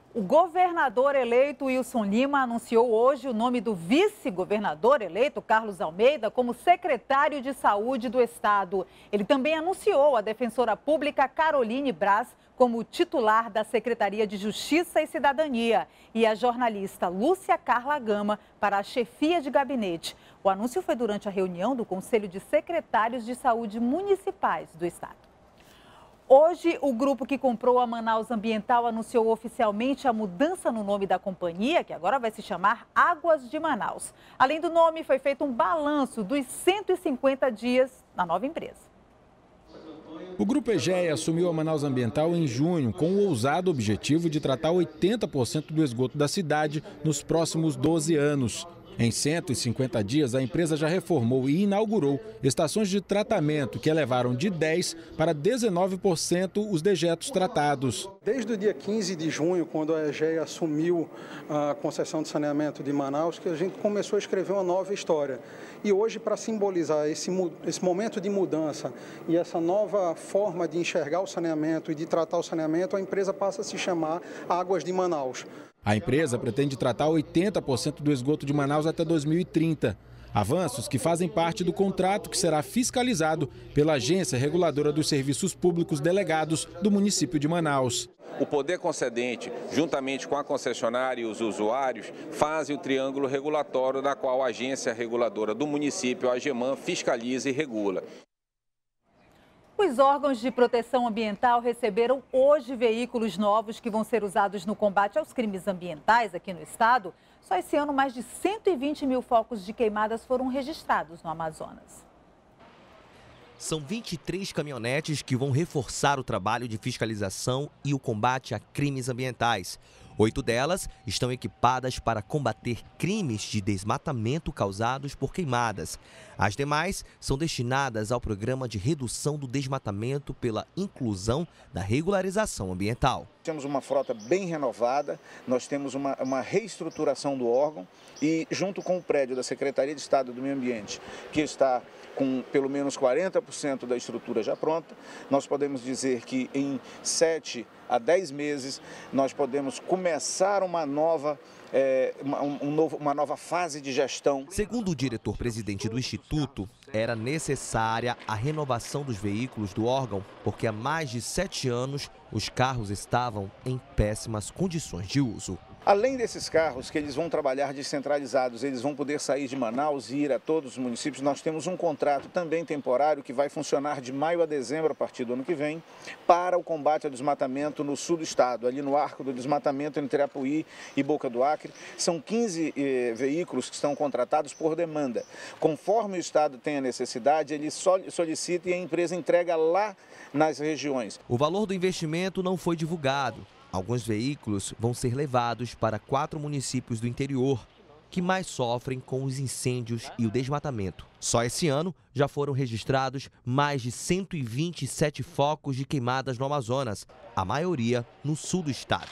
O governador eleito Wilson Lima anunciou hoje o nome do vice-governador eleito Carlos Almeida como secretário de Saúde do estado. Ele também anunciou a defensora pública Caroline Braz como titular da Secretaria de Justiça e Cidadania e a jornalista Lúcia Carla Gama para a chefia de gabinete. O anúncio foi durante a reunião do Conselho de Secretários de Saúde Municipais do estado. Hoje, o grupo que comprou a Manaus Ambiental anunciou oficialmente a mudança no nome da companhia, que agora vai se chamar Águas de Manaus. Além do nome, foi feito um balanço dos 150 dias na nova empresa. O Grupo Egea assumiu a Manaus Ambiental em junho, com o ousado objetivo de tratar 80% do esgoto da cidade nos próximos 12 anos. Em 150 dias, a empresa já reformou e inaugurou estações de tratamento que elevaram de 10% para 19% os dejetos tratados. Desde o dia 15 de junho, quando a Egea assumiu a concessão de saneamento de Manaus, que a gente começou a escrever uma nova história. E hoje, para simbolizar esse momento de mudança e essa nova forma de enxergar o saneamento e de tratar o saneamento, a empresa passa a se chamar Águas de Manaus. A empresa pretende tratar 80% do esgoto de Manaus até 2030. Avanços que fazem parte do contrato que será fiscalizado pela Agência Reguladora dos Serviços Públicos Delegados do município de Manaus. O poder concedente, juntamente com a concessionária e os usuários, fazem o triângulo regulatório da qual a Agência Reguladora do município, a AGEMAN, fiscaliza e regula. Os órgãos de proteção ambiental receberam hoje veículos novos que vão ser usados no combate aos crimes ambientais aqui no estado. Só esse ano, mais de 120 mil focos de queimadas foram registrados no Amazonas. São 23 caminhonetes que vão reforçar o trabalho de fiscalização e o combate a crimes ambientais. 8 delas estão equipadas para combater crimes de desmatamento causados por queimadas. As demais são destinadas ao programa de redução do desmatamento pela inclusão da regularização ambiental. Temos uma frota bem renovada, nós temos uma reestruturação do órgão e junto com o prédio da Secretaria de Estado do Meio Ambiente, que está com pelo menos 40% da estrutura já pronta, nós podemos dizer que em 7 a 10 meses nós podemos começar uma nova fase de gestão. Segundo o diretor-presidente do Instituto, era necessária a renovação dos veículos do órgão, porque há mais de 7 anos os carros estavam em péssimas condições de uso. Além desses carros que eles vão trabalhar descentralizados, eles vão poder sair de Manaus e ir a todos os municípios, nós temos um contrato também temporário que vai funcionar de maio a dezembro, a partir do ano que vem, para o combate ao desmatamento no sul do estado, ali no arco do desmatamento entre Apuí e Boca do Acre. São 15 veículos que estão contratados por demanda. Conforme o estado tem a necessidade, ele solicita e a empresa entrega lá nas regiões. O valor do investimento não foi divulgado. Alguns veículos vão ser levados para 4 municípios do interior, que mais sofrem com os incêndios e o desmatamento. Só esse ano já foram registrados mais de 127 focos de queimadas no Amazonas, a maioria no sul do estado.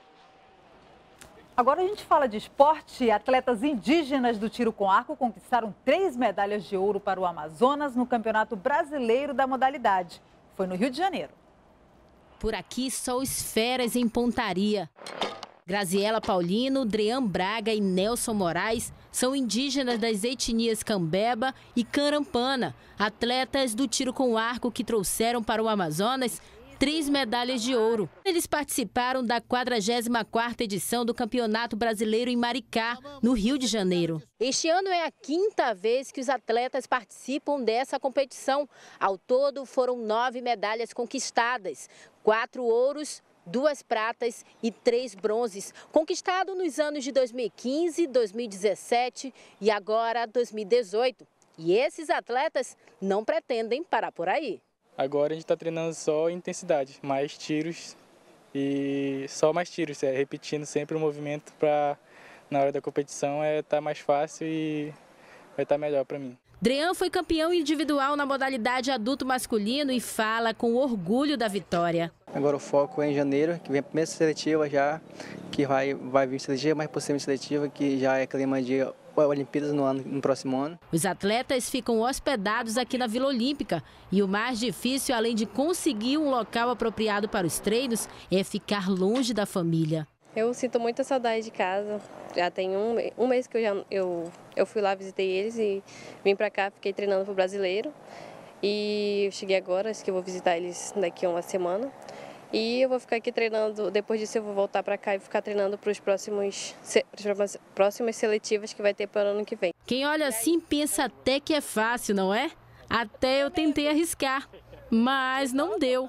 Agora a gente fala de esporte. Atletas indígenas do tiro com arco conquistaram 3 medalhas de ouro para o Amazonas no Campeonato Brasileiro da modalidade. Foi no Rio de Janeiro. Por aqui, só esferas em pontaria. Graziela Paulino, Drean Braga e Nelson Moraes são indígenas das etnias Cambeba e Carampana, atletas do tiro com arco que trouxeram para o Amazonas 3 medalhas de ouro. Eles participaram da 44ª edição do Campeonato Brasileiro em Maricá, no Rio de Janeiro. Este ano é a 5ª vez que os atletas participam dessa competição. Ao todo, foram 9 medalhas conquistadas, 4 ouros, 2 pratas e 3 bronzes, conquistado nos anos de 2015, 2017 e agora 2018. E esses atletas não pretendem parar por aí. Agora a gente está treinando só intensidade, mais tiros e só mais tiros, repetindo sempre o movimento para na hora da competição tá mais fácil e vai estar melhor para mim. Drean foi campeão individual na modalidade adulto masculino e fala com orgulho da vitória. Agora o foco é em janeiro, que vem a primeira seletiva já, que vai vir seletiva, mas possivelmente seletiva, que já é clima de Olimpíadas no próximo ano. Os atletas ficam hospedados aqui na Vila Olímpica e o mais difícil, além de conseguir um local apropriado para os treinos, é ficar longe da família. Eu sinto muita saudade de casa. Já tem um mês que eu fui lá, visitei eles e vim para cá, fiquei treinando para o brasileiro. E eu cheguei agora, acho que eu vou visitar eles daqui a uma semana. E eu vou ficar aqui treinando, depois disso eu vou voltar para cá e ficar treinando para as próximas seletivas que vai ter para o ano que vem. Quem olha assim pensa até que é fácil, não é? Até eu tentei arriscar, mas não deu.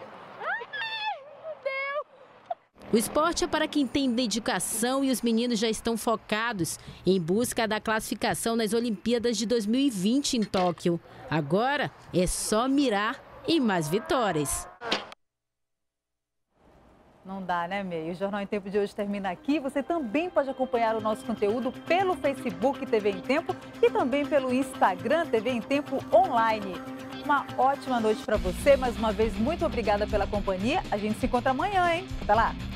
O esporte é para quem tem dedicação e os meninos já estão focados em busca da classificação nas Olimpíadas de 2020 em Tóquio. Agora é só mirar em mais vitórias. Não dá, né, Meio? O Jornal em Tempo de hoje termina aqui. Você também pode acompanhar o nosso conteúdo pelo Facebook TV em Tempo e também pelo Instagram TV em Tempo Online. Uma ótima noite para você. Mais uma vez, muito obrigada pela companhia. A gente se encontra amanhã, hein? Até lá!